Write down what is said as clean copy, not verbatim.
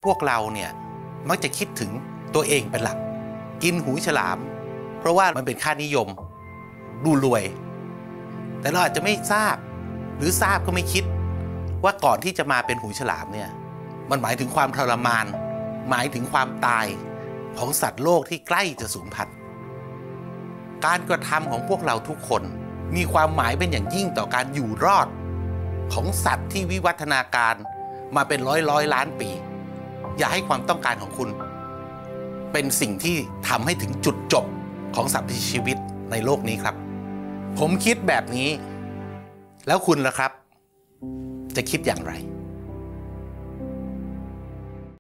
พวกเราเนี่ยมักจะคิดถึงตัวเองเป็นหลักกินหูฉลามเพราะว่ามันเป็นค่านิยมดูรวยแต่เราอาจจะไม่ทราบหรือทราบก็ไม่คิดว่าก่อนที่จะมาเป็นหูฉลามเนี่ยมันหมายถึงความทรมานหมายถึงความตายของสัตว์โลกที่ใกล้จะสูญพันธุ์การกระทำของพวกเราทุกคนมีความหมายเป็นอย่างยิ่งต่อการอยู่รอดของสัตว์ที่วิวัฒนาการมาเป็นร้อยล้านปีอย่าให้ความต้องการของคุณเป็นสิ่งที่ทำให้ถึงจุดจบของสัตว์มีชีวิตในโลกนี้ครับผมคิดแบบนี้แล้วคุณล่ะครับจะคิดอย่างไร